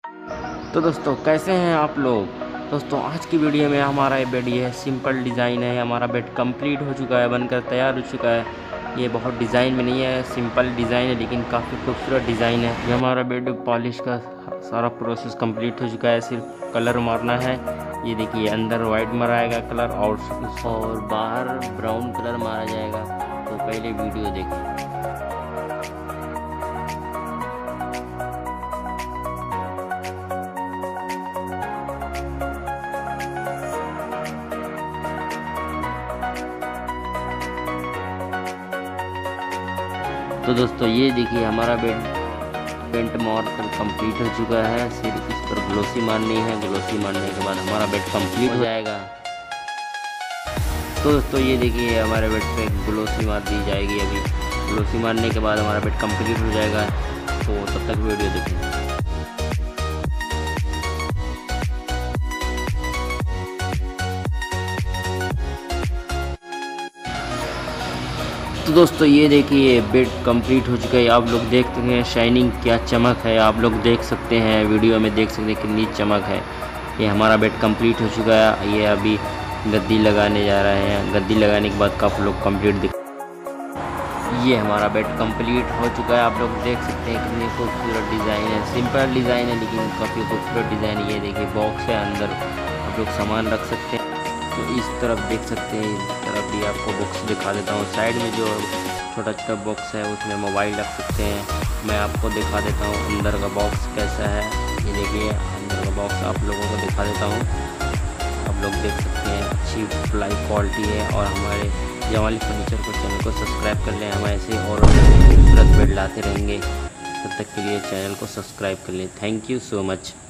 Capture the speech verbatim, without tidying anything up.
तो दोस्तों कैसे हैं आप लोग। दोस्तों आज की वीडियो में हमारा ये बेड ये सिंपल डिज़ाइन है। हमारा बेड कंप्लीट हो चुका है, बनकर तैयार हो चुका है। ये बहुत डिज़ाइन में नहीं है, सिंपल डिज़ाइन है लेकिन काफ़ी खूबसूरत डिज़ाइन है। ये हमारा बेड पॉलिश का सारा प्रोसेस कंप्लीट हो चुका है, सिर्फ कलर मारना है। ये देखिए अंदर वाइट मराएगा कलर और और बाहर ब्राउन कलर मारा जाएगा। तो पहले वीडियो देखिए। तो दोस्तों ये देखिए हमारा बेड पेंट मार कर कंप्लीट हो चुका है, सिर्फ इस पर ग्लोसी मारनी है। ग्लोसी मारने के बाद हमारा बेड कंप्लीट हो जाएगा। तो दोस्तों ये देखिए हमारे बेड पे ग्लोसी मार दी जाएगी। अभी ग्लोसी मारने के बाद हमारा बेड कंप्लीट हो जाएगा। तो तब तक वीडियो देखिए। तो दोस्तों ये देखिए बेड कंप्लीट हो चुका है। आप लोग देख सकते हैं शाइनिंग क्या चमक है, आप लोग देख सकते हैं वीडियो में, देख सकते हैं कितनी चमक है। ये हमारा बेड कंप्लीट हो चुका है। ये अभी गद्दी लगाने जा रहे हैं। गद्दी लगाने के बाद काफ़ी लोग कंप्लीट दिख ये हमारा बेड कंप्लीट हो चुका है। आप लोग देख सकते हैं कितनी खूबसूरत डिज़ाइन है। सिंपल डिज़ाइन है लेकिन काफ़ी खूबसूरत डिज़ाइन है। ये देखिए बॉक्स है, अंदर आप लोग सामान रख सकते हैं। तो इस तरफ देख सकते हैं, इस तरफ भी आपको बॉक्स दिखा देता हूँ। साइड में जो छोटा छोटा बॉक्स है उसमें मोबाइल रख सकते हैं। मैं आपको दिखा देता हूँ अंदर का बॉक्स कैसा है। ये देखिए अंदर का बॉक्स आप लोगों को दिखा देता हूँ। आप लोग देख सकते हैं अच्छी प्लाई क्वालिटी है। और हमारे जमाली फर्नीचर को चैनल को सब्सक्राइब कर लें। हम ऐसे और खूबसूरत बेड लाते रहेंगे। तब तक के लिए चैनल को सब्सक्राइब कर लें। Thank you so much.